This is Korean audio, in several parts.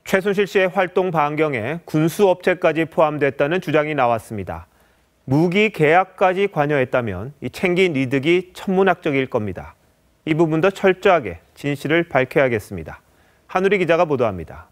최순실 씨의 활동 반경에 군수업체까지 포함됐다는 주장이 나왔습니다. 무기 계약까지 관여했다면 이 챙긴 이득이 천문학적일 겁니다. 이 부분도 철저하게 진실을 밝혀야겠습니다. 한우리 기자가 보도합니다.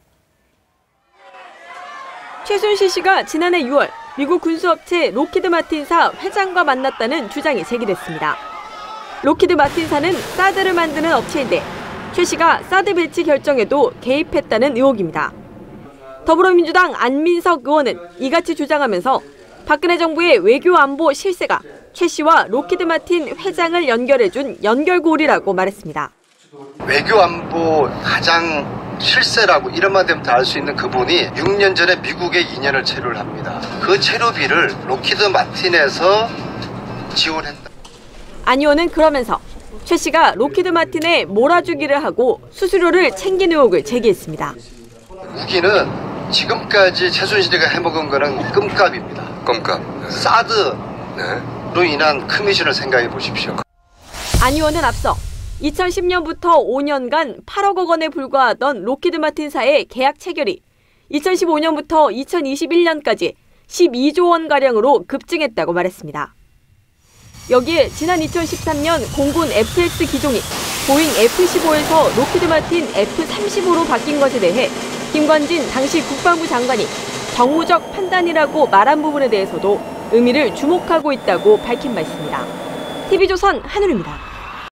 최순실 씨가 지난해 6월 미국 군수업체 로키드 마틴사 회장과 만났다는 주장이 제기됐습니다. 로키드 마틴사는 사드를 만드는 업체인데 최 씨가 사드 배치 결정에도 개입했다는 의혹입니다. 더불어민주당 안민석 의원은 이같이 주장하면서 박근혜 정부의 외교안보 실세가 최 씨와 로키드 마틴 회장을 연결해준 연결고리라고 말했습니다. 외교안보 가장 실세라고 이름만 되면 다 알 수 있는 그분이 6년 전에 미국에 2년을 체류를 합니다. 그 체류비를 로키드 마틴에서 지원했다. 안 의원은 그러면서 최 씨가 로키드 마틴에 몰아주기를 하고 수수료를 챙긴 의혹을 제기했습니다. 무기는 지금까지 최순실이가 해먹은 거는 끔값입니다. 끔값. 사드로 인한 커미션을 생각해 보십시오. 안 의원은 앞서 2010년부터 5년간 8억 원에 불과하던 로키드 마틴사의 계약 체결이 2015년부터 2021년까지 12조 원가량으로 급증했다고 말했습니다. 여기에 지난 2013년 공군 FX 기종이 보잉 F-15에서 로키드 마틴 F-35로 바뀐 것에 대해 김관진 당시 국방부 장관이 정무적 판단이라고 말한 부분에 대해서도 의미를 주목하고 있다고 밝힌 바 있습니다. TV조선 한우리입니다.